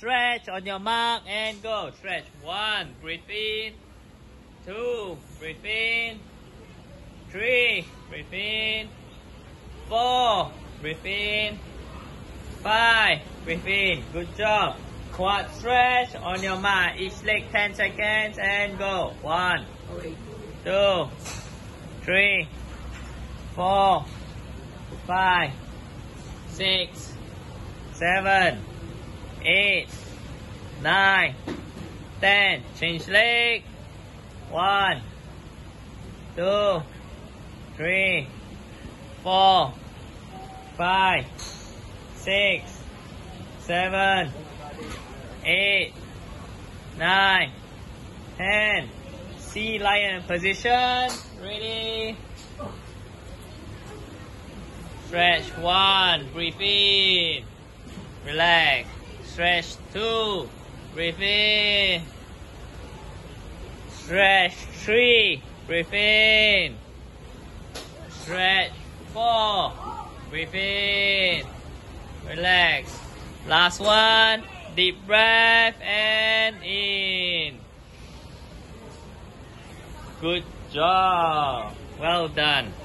stretch on your mark and go. Stretch. 1, breathe in. 2, breathe in. 3, breathe in. 4, breathe in. 5, breathe in. Good job. Quad stretch on your mat. Each leg 10 seconds and go. 1, 2, 3, 4, 5, 6, 7, 8, 9, 10. Change leg. 1, 2, 3, 4, 5, 6, 7, 8, 9, 10. Sea lion position. Ready? Stretch 1, breathe in. Relax. Stretch 2, breathe in. Stretch 3, breathe in. Stretch 4, breathe in. Relax. Last one. Deep breath and in. Good job. Well done.